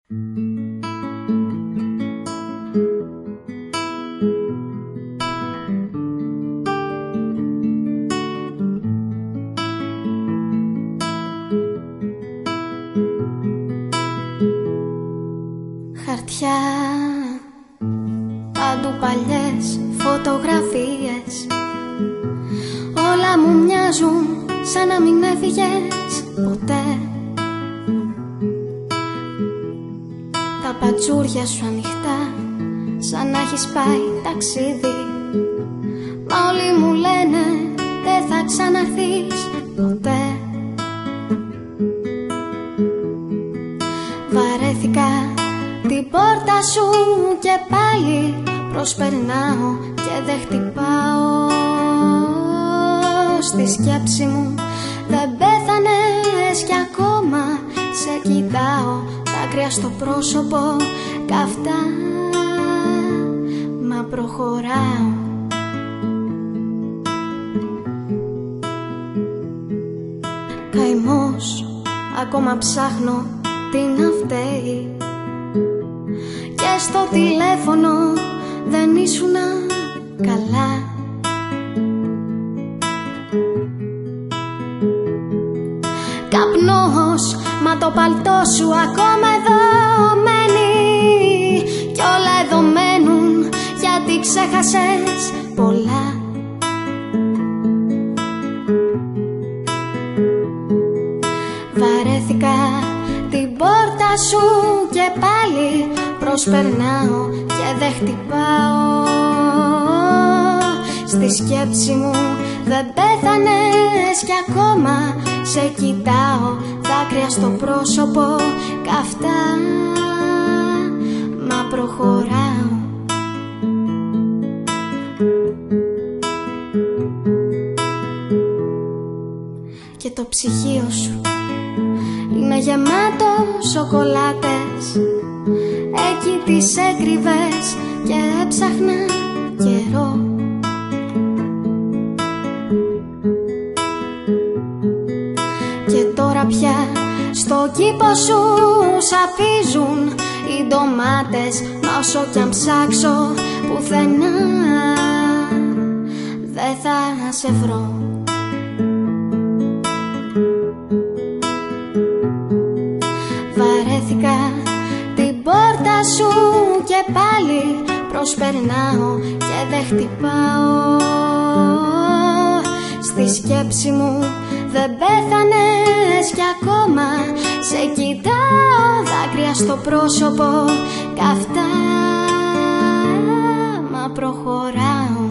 Χαρτιά, παντού παλιές φωτογραφίες. Όλα μου μοιάζουν σαν να μην έφυγες ποτέ. Τα πατσούρια σου ανοιχτά, σαν να έχεις πάει ταξίδι. Μα όλοι μου λένε δεν θα ξαναρθείς ποτέ. Βαρέθηκα την πόρτα σου και πάλι προσπερνάω και δεν χτυπάω. Στη σκέψη μου δεν πέθανες κι ακόμα σε κοιτάω. Δάκρυα στο πρόσωπο καυτά, μα προχωράω. Καημός, ακόμα ψάχνω τι να φταίει. Και στο τηλέφωνο δεν ήσουνα καλά. Καπνός, μα το παλτό σου ακόμα εδώ μένει. Κι όλα εδώ μένουν γιατί ξέχασες πολλά. Βαρέθηκα την πόρτα σου και πάλι προσπερνάω και δεν χτυπάω. Στη σκέψη μου δεν πέθανες κι ακόμα σε κοιτάω. Δάκρυα στο πρόσωπο καυτά, μα προχωράω. Και το ψυγείο σου είναι γεμάτο σοκολάτες. Εκεί τις έκρυβες και έψαχνα καιρό. Και τώρα πια στο κήπο σου σαπίζουν οι ντομάτες. Μα όσο κι αν ψάξω πουθενά δεν θα σε βρω. Βαρέθηκα την πόρτα σου και πάλι προσπερνάω και δεν χτυπάω. Στη σκέψη μου δεν πέθανες κι ακόμα σε κοιτάω. Δάκρυα στο πρόσωπο καυτά, μα προχωράω.